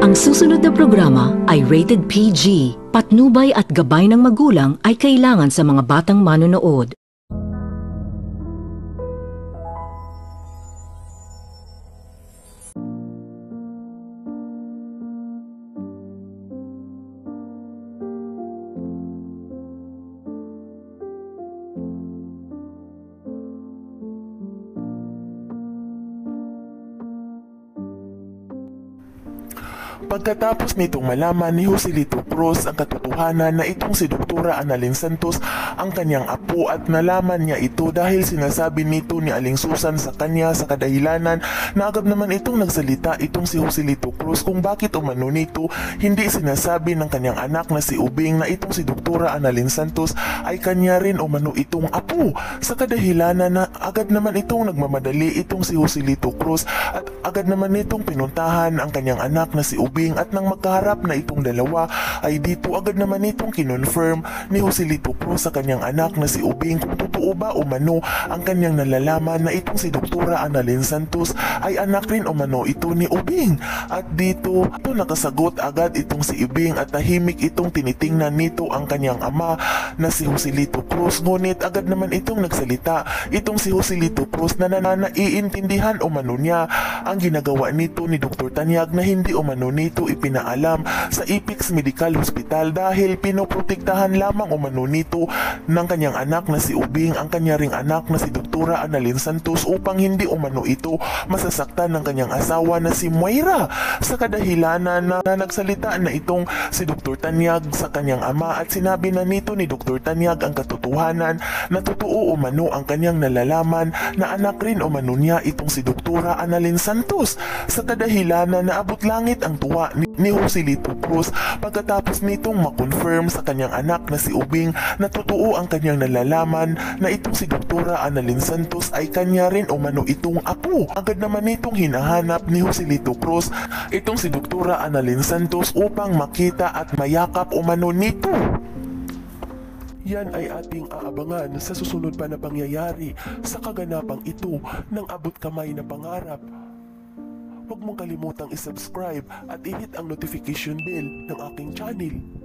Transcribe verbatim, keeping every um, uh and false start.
Ang susunod na programa ay rated P G. Patnubay at gabay ng magulang ay kailangan sa mga batang manonood. Pagkatapos nitong malaman ni Joselito Cruz ang katotohanan na itong si Doktora Analyn Santos ang kanyang apo at nalaman niya ito dahil sinasabi nito ni Aling Susan sa kanya sa kadahilanan na agad naman itong nagsalita itong si Joselito Cruz kung bakit umano nito hindi sinasabi ng kanyang anak na si Obeng na itong si Doktora Analyn Santos ay kanya rin umano itong apo. Sa kadahilanan na agad naman itong nagmamadali itong si Joselito Cruz at agad naman itong pinuntahan ang kanyang anak na si Obeng at nang magkaharap na itong dalawa ay dito agad naman itong kinonfirm ni Joselito Cruz sa kanyang anak na si Obeng kung totoo ba umano ang kanyang nalalaman na itong si Doktora Analyn Santos ay anak rin umano ito ni Obeng. At dito ito nakasagot agad itong si Obeng at tahimik itong tinitingnan nito ang kanyang ama na si Joselito Cruz, ngunit agad naman itong nagsalita itong si Joselito Cruz na nanaiintindihan umano niya ang ginagawa nito ni Doktor Tanyag na hindi umano nito ipinaalam sa Apex Medical Hospital dahil pinoprotektahan lamang umano nito ng kanyang anak na si Obeng ang kanya ring anak na si Doktora Analyn Santos upang hindi umano ito masasaktan ng kanyang asawa na si Moira. Sa kadahilanan na, na nagsalita na itong si Doktor Tanyag sa kanyang ama at sinabi na nito ni Doktor Tanyag ang katotohanan na totoo umano ang kanyang nalalaman na anak rin umano niya itong si Doktora Analyn Santos. Sa kadahilanan na abot langit ang tuwa ni, ni Joselito Cruz pagkatapos nitong makonfirm sa kanyang anak na si Obeng na totoo ang kanyang nalalaman na itong si Doktora Analyn Santos ay kanya rin umano itong apo. Agad naman nitong hinahanap ni Joselito Cruz itong si Doktora Analyn Santos upang makita at mayakap umano nito. Yan ay ating aabangan sa susunod pa na pangyayari sa kaganapang ito ng Abot Kamay na Pangarap. Huwag mong kalimutang isubscribe at i-hit ang notification bell ng aking channel.